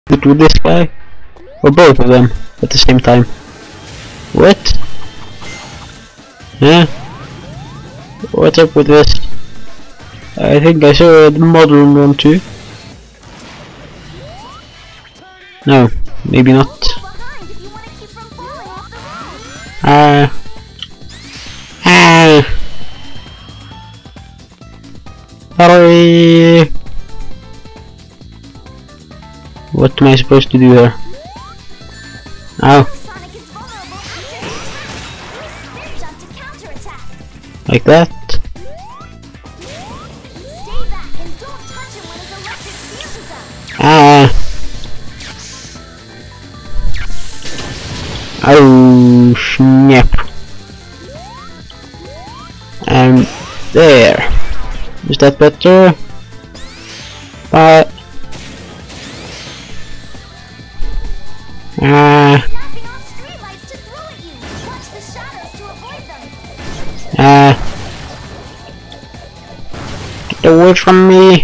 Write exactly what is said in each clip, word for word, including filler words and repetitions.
it with this guy? Or both of them at the same time? What? Yeah? What's up with this? I think I saw the modern one too. No, maybe not. Ah. Ah. Hurry! What am I supposed to do here? Ow. Like that? Ah. Oh snap. And there. Is that better? But ah. Ah. Get away from me.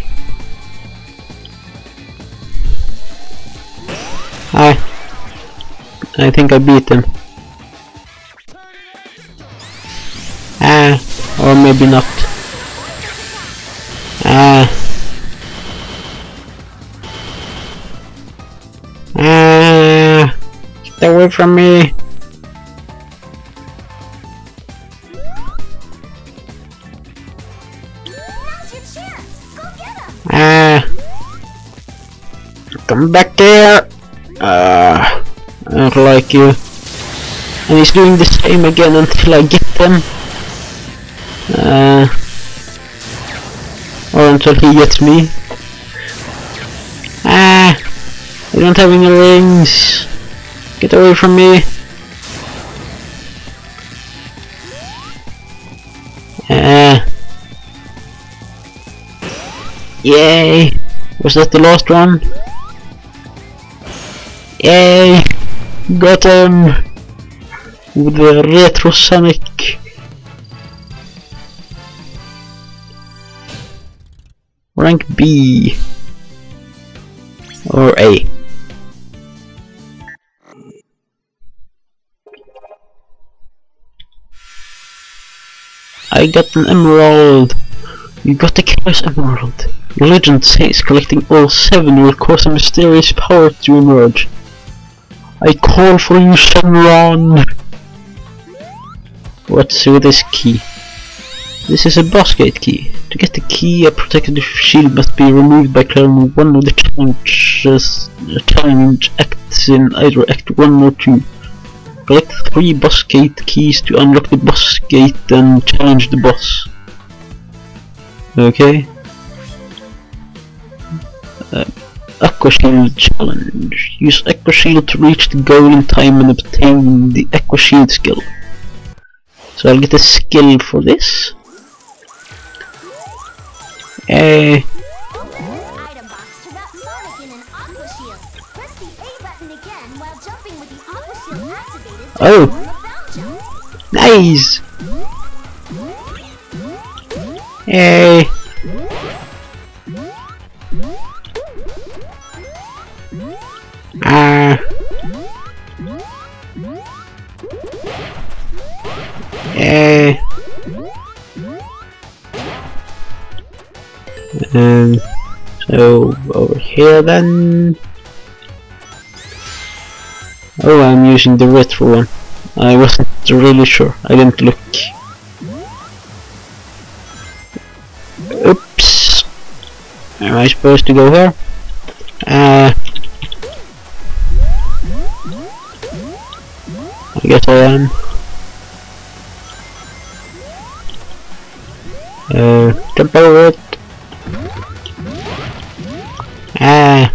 Ah. I think I beat him. Ah, or maybe not. Ah. Ah. Get away from me. Ah. Come back here. Ah. I don't like you. And he's doing the same again until I get them. Uh, or until he gets me. Ah! I don't have any rings. Get away from me. Ah! Yay! Was that the last one? Yay! Got him! With the Retro Sonic. Rank B. Or A. I got an emerald. You got the Chaos Emerald. Your legend says collecting all seven will cause a mysterious power to emerge. I call for you, Shenron! What's with this key? This is a boss gate key. To get the key, a protective shield must be removed by clearing one of the challenges, uh, challenge acts in either Act one or two. Collect three boss gate keys to unlock the boss gate and challenge the boss. Okay. Uh, Aqua Shield challenge. Use Aqua Shield to reach the goal in time and obtain the Aqua Shield skill. So I'll get a skill for this. Eh. Oh, nice. Eh. Ah. Eh. Um, so over here then. Oh, I'm using the retro one. I wasn't really sure. I didn't look. Oops. Am I supposed to go here? Uh, I guess I am. Uh, jump over it. Ah.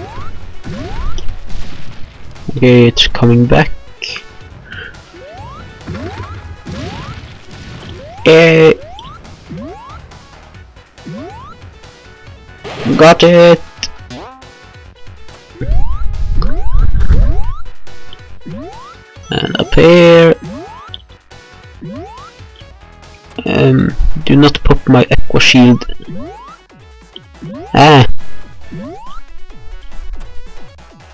Okay, it's coming back. Eh. Got it. And up here. Um, do not pop my Aqua Shield. Ah.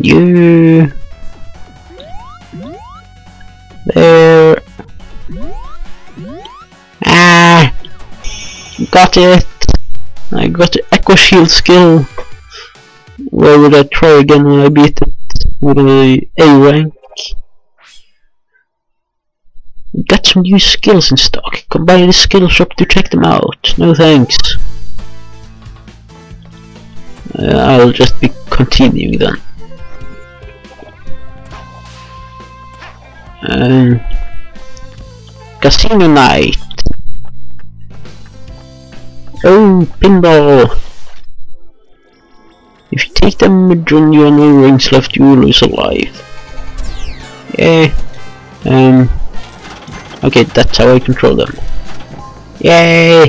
you. There. Ah, got it. I got the Echo Shield skill. Where would I try again when I beat it with a A rank? Got some new skills in stock. Come by the skill shop to check them out. No thanks. Uh, I'll just be continuing then. Um, Casino Night. Oh, pinball. If you take damage when you have no rings left, you will lose a life. Yeah. Um. Okay, that's how I control them. Yay!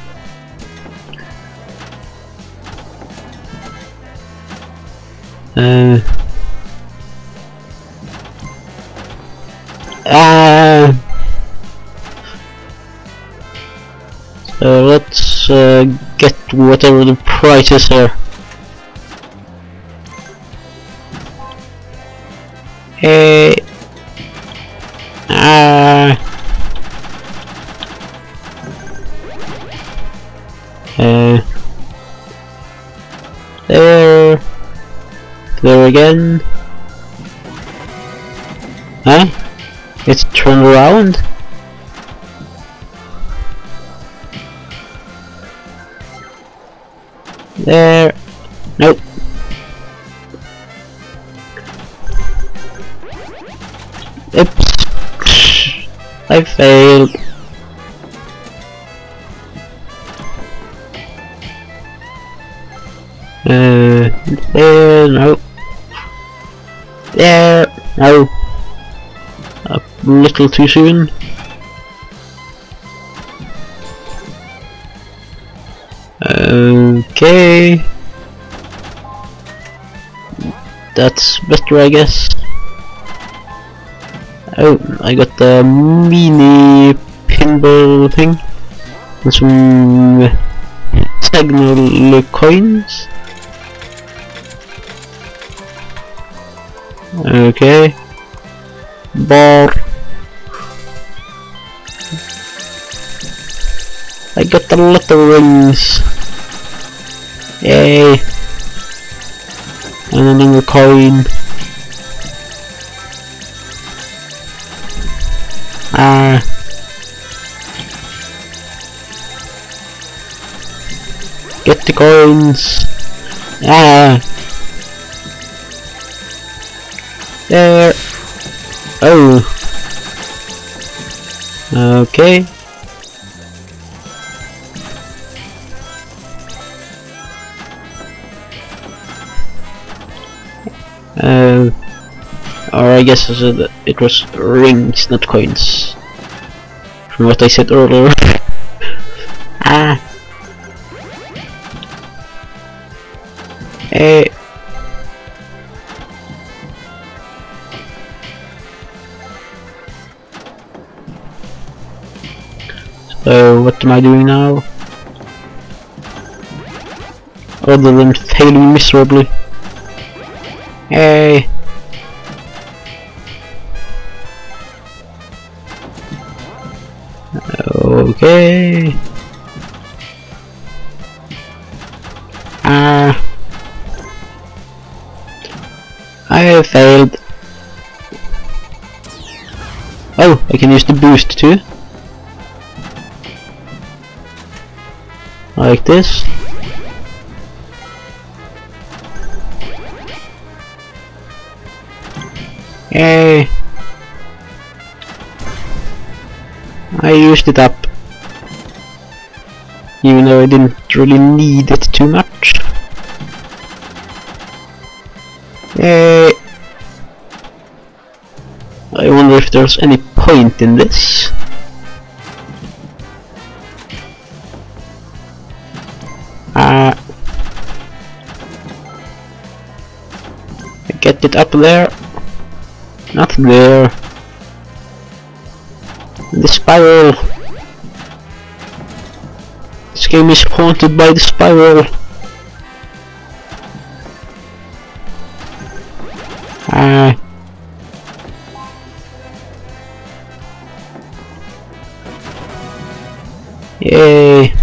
Uh. Ah. So let's uh, get whatever the prices are. Hey. Ah. Uh. There. There again. Huh? It's turned around. There. Nope. Oops. I failed. Uh, there, no. There, no. A little too soon. Okay. That's better, I guess. Oh, I got the mini pinball thing. And some signal coins. Okay. Ball. I got a lot of rings. Yay. And another coin. Ah. Get the coins. Ah. There. Oh. Okay. Uh, or I guess it was rings, not coins. From what I said earlier. Ah. Hey. So what am I doing now? Other than failing miserably. Hey. Okay. Ah. I have failed. Oh, I can use the boost too. Like this. Yay! I used it up, even though I didn't really need it too much. Yay! I wonder if there's any point in this. Ah, get it up there. Not there. The spiral. This game is haunted by the spiral. Ah. Yay.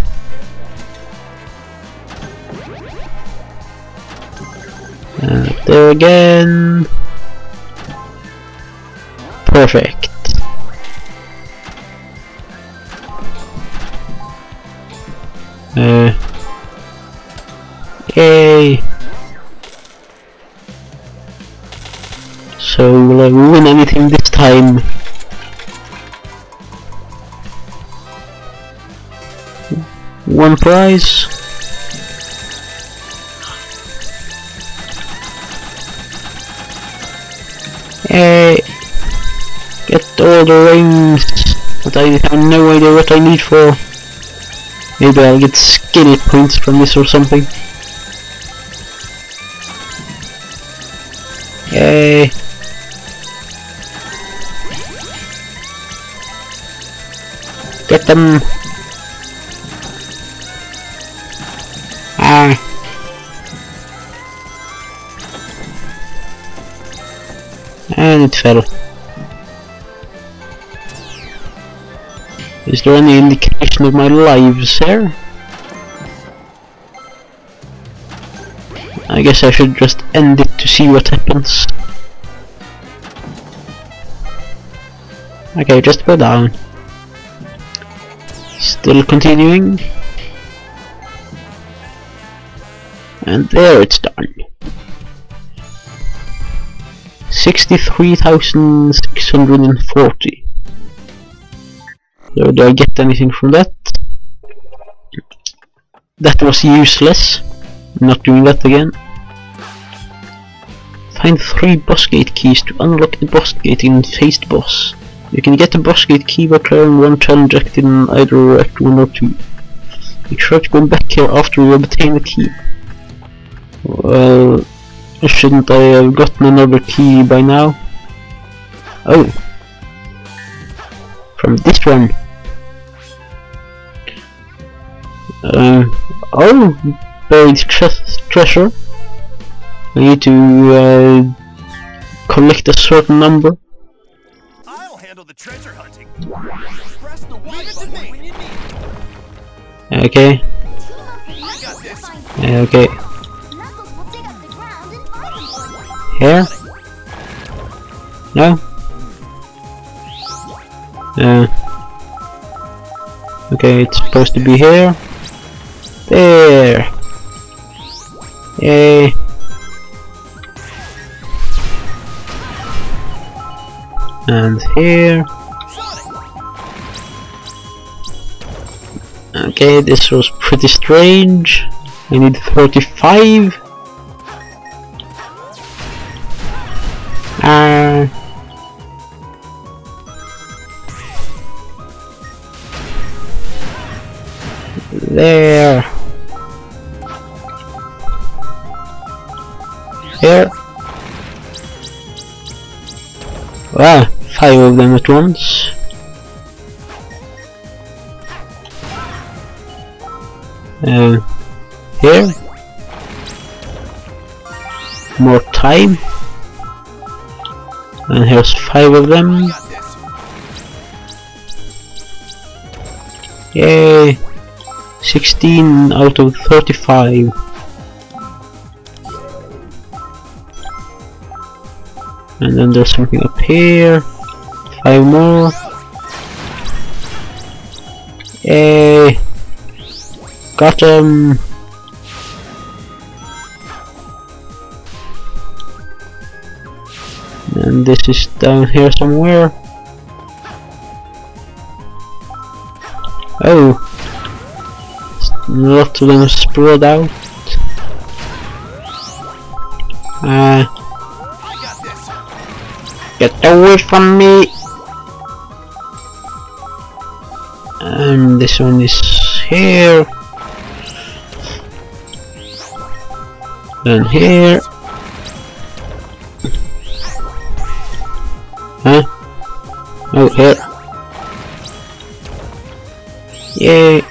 And up there again. Perfect. Uh, yay. So will I win anything this time? One prize. Hey, get all the rings that I have no idea what I need for. Maybe I'll get skill points from this or something. Yay. Get them. Ah. And it fell. Is there any indication of my lives here? I guess I should just end it to see what happens. Okay, just go down. Still continuing. And there it's done. sixty-three thousand six hundred forty. So do I get anything from that? That was useless. Not doing that again. Find three boss gate keys to unlock the boss gate in Faced Boss. You can get the boss gate key by clearing one challenge act in either Act one or two. Make sure to go back here after you obtain the key. Well, shouldn't I have gotten another key by now? Oh! From this one! Uh, oh! Buried tre treasure! I need to uh, collect a certain number. I'll handle the treasure hunting. Press the Y button when you need. Okay. Got this. Okay. Here? No? Uh, okay, it's supposed to be here. There! Yay! And here. Okay, this was pretty strange. I need thirty-five. Uh, there. Here. Wow, five of them at once. Uh, here. More time. And here's five of them. Yay! sixteen out of thirty-five. And then there's something up here. Five more. Yay! Got him! And this is down here somewhere. Oh! Lots of them spread out. Uh, get away from me! And this one is here. Then here. Huh? Oh, here. Yay!